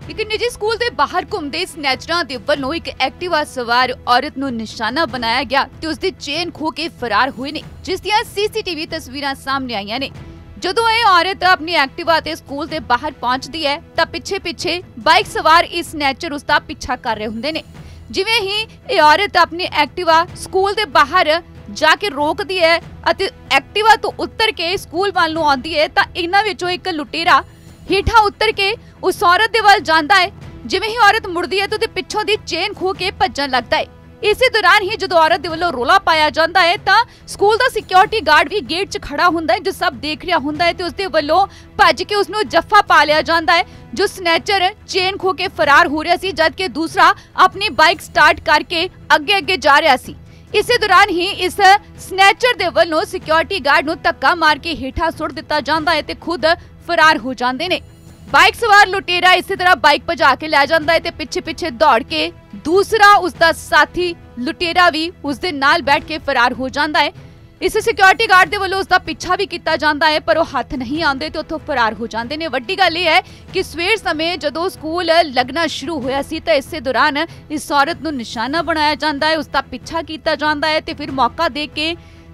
एक निजी स्कूल के बाहर घूमते स्नैचरां दे वल्लों एक एक्टिवा सवार औरत नूं निशाना बनाया गया ते उसदी चेन खो के फरार हुए ने, जिस दियां सीसीटीवी तस्वीरां सामने आईयां ने। जदों यह औरत अपनी एक्टिवा ते स्कूल दे बाहर पहुंचदी है तां पिछे पिछे बाइक सवार इस स्नैचर उसदा पीछा कर रहे हुंदे ने। जिवें ही यह औरत अपनी एक्टिवा स्कूल दे बाहर जाके रोकदी है अते एक्टिवा तो उतर के स्कूल वाल नूं आउंदी है तां इन्हां विचों एक लुटेरा हेठा उतर के उस औरत दे वाल जांदा है। जिवें ही औरत मुड़दी है तो उहदे पिछों दी चेन खो के भज्जण लगदा है। इसे दौरान ही जदों औरत दे वल्लों रोला पाया जांदा है तां स्कूल दा सिक्योरिटी गार्ड भी गेट 'च खड़ा हुंदा है, जो सब देख रहा हुंदा है ते उसदे वल्लों भज के उसनूं जफ्फा पा लिया जांदा है। जो स्नैचर चेन खो के फरार हो रहा सी, जबकि दूसरा अपनी बाइक स्टार्ट करके अगे अगे जा रहा सी। इसे दौरान ही इस स्नैचर दे वल्लों सिक्योरिटी गार्ड नूं धक्का मार के हेठा सुट दिता जांदा है ते खुद फरार हो जाते ने। बाइक सवार लुटेरा इसी तरह बाइक भजा के लै जांदा है ते पिछे पिछे दौड़ के दूसरा उसका साथी लुटेरा भी उसदे नाल बैठ के फरार हो जाता है। इस सिक्योरिटी गार्ड दे वल्लों उसका पीछा भी किया जाता है, पर वो हाथ नहीं आते तो उत्थों फरार हो जाते हैं। वड्डी गल यह है कि सवेर समय जदों स्कूल लगना शुरू होया सी तां इस दौरान इस औरत नूं निशाना बनाया जाता है, उसका पीछा किया जाता है ते फिर मौका दे के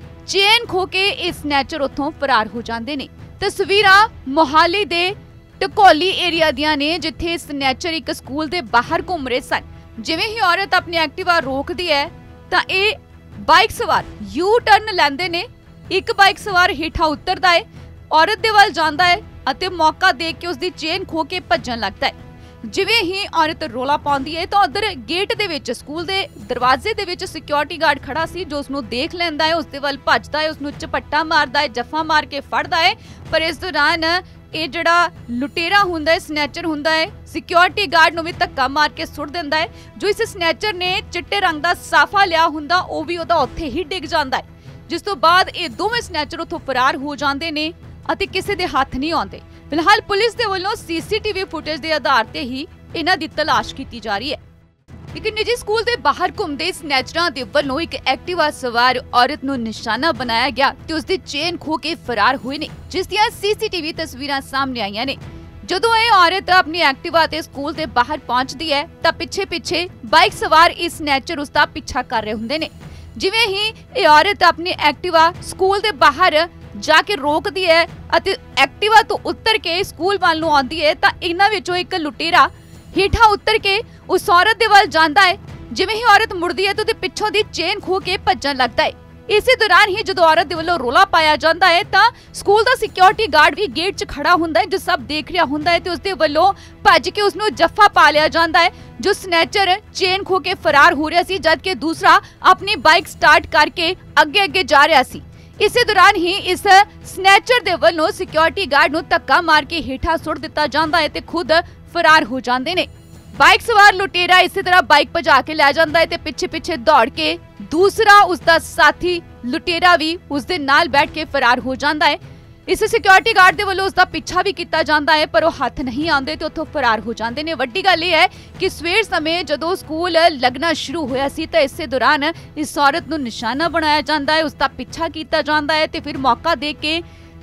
चेन खो के इस स्नैचर उत्थों फरार हो जाते हैं। तस्वीरां मोहाली दे ढकोली एरिया दियां ने, जिथे स्नैचर एक स्कूल दे बाहर घूम रहे सन। जिवें ही औरत अपनी एक्टिवा रोकदी है तां ये बाइक सवार यू टर्न लैंदे ने। एक बाइक सवार हेठा उतरदा है, औरत दे वल जांदा है अते मौका देख के उसदी चेन खो के भज्जण लगदा है। जिवें ही औरत रोला पाउंदी है तो उधर गेट दे विच स्कूल दे दरवाजे दे विच सिक्योरिटी गार्ड खड़ा सी, जो उसनूं देख लैंदा है, उसदे वल भजदा है, उसनूं झपट्टा मारदा है, जफ्फा मार के फड़दा है। पर इस दौरान ये जिहड़ा लुटेरा हुंदा है, स्नैचर हुंदा है, सिक्योरिटी गार्ड नूं भी धक्का मार के सुट दिंदा है। जो इस स्नैचर ने चिट्टे रंग दा साफा लिया हुंदा वो भी उहदा उत्थे ही डिग जांदा है, जिस तो बाद ये दोवें स्नैचर उत्थों फरार हो जांदे ने अते किसी दे हत्थ नहीं आउंदे। फिलहाल पुलिस दे वल्लों सीसीटीवी फुटेज दे आधार ते ही इन्हां दी तलाश कीती जा रही है। एक निजी स्कूल दे बाहर घूमते स्नैचरां दे वल्लों एक एक्टिवा सवार औरत नूं निशाना बनाया गया ते उसदी चेन खो के फरार हुए ने, जिस दियां सीसीटीवी तस्वीरां सामने आईयां ने। जदों यह औरत अपनी एक्टिवा ते स्कूल दे बाहर पहुंचदी है तां पिछे पिछे बाइक सवार इस स्नैचर उसदा पीछा कर रहे हुंदे ने। जिवें ही यह औरत अपनी एक्टिवा स्कूल दे बाहर जाके रोकदी है अते एक्टिवा तो उतर के स्कूल वाल नूं आउंदी है तां इन्हां विचों एक लुटेरा हेठा उतर के उस औरत दे वल जांदा है। जिवें ही औरत मुड़दी है तो उहदे पिछों दी चेन खो के भज्जण लगदा है। इसे दौरान ही जदों औरत दे वल्लों रोला पाया जाता है तां स्कूल दा सिक्योरिटी गार्ड भी गेट 'च खड़ा हुंदा है, जो सब देख रहा हुंदा है ते उसदे वल्लों भज के उसनूं जफ्फा पा लिया जाता है। जो स्नैचर चेन खो के फरार हो रहा सी, जबकि दूसरा अपनी बाइक स्टार्ट करके अगे अगे जा रहा सी। इसे दौरान ही इस स्नैचर दे वल्लों सिक्योरिटी गार्ड नूं धक्का मार के हेठा सुट दिता जाता है ते खुद फरार हो जाते ने। बाइक सवार लुटेरा इसी तरह बाइक भजा के लै जांदा है ते पिछे पिछे दौड़ के दूसरा उसका साथी लुटेरा भी उसदे नाल बैठ के फरार हो जाता है। इस सिक्योरिटी गार्ड दे वल्लों उसका पीछा भी किया जाता है, पर वो हाथ नहीं आते तो उत्थों फरार हो जाते हैं। वड्डी गल यह है कि सवेर समय जदों स्कूल लगना शुरू होया सी तां इस दौरान इस औरत नूं निशाना बनाया जाता है, उसका पीछा किया जाता है ते फिर मौका दे के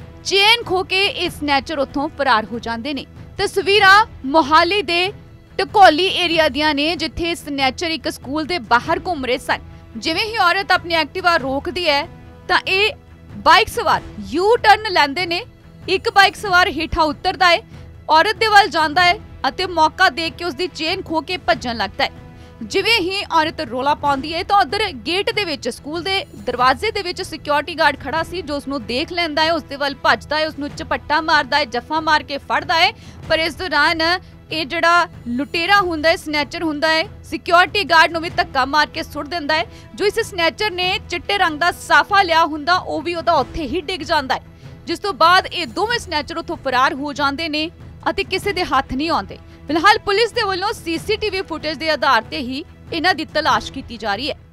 चेन खो के इस स्नैचर उत्थों फरार हो जाते हैं। तस्वीरां मोहाली दे ढकोली एरिया दियां ने, जिथे स्नैचर एक स्कूल दे बाहर घूम रहे सन। जिवें ही औरत अपनी एक्टिवा रोकदी है तां ये बाइक सवार यू टर्न लैंदे ने। एक बाइक सवार हेठा उतरदा है, औरत दे वल जांदा है अते मौका देख के उसदी चेन खो के भज्जण लगदा है। जिवें ही औरत रोला पाउंदी है तो उधर गेट दे विच स्कूल दे दरवाजे दे विच सिक्योरिटी गार्ड खड़ा सी, जो उसनूं देख लैंदा है, उसदे वल भजदा है, उसनूं झपट्टा मारदा है, जफ्फा मार के फड़दा है। पर इस दौरान ये जिहड़ा लुटेरा हुंदा है, स्नैचर हुंदा है, सिक्योरिटी गार्ड नूं भी धक्का मार के सुट दिंदा है। जो इस स्नैचर ने चिट्टे रंग दा साफा लिया हुंदा वो भी उहदा उत्थे ही डिग जांदा है, जिस तो बाद ये दोवें स्नैचर उत्थों फरार हो जाते ने अते किसी दे हत्थ नहीं आउंदे। फिलहाल पुलिस दे वल्लों सीसीटीवी फुटेज दे आधार ते ही इन्हां दी तलाश कीती जा रही है।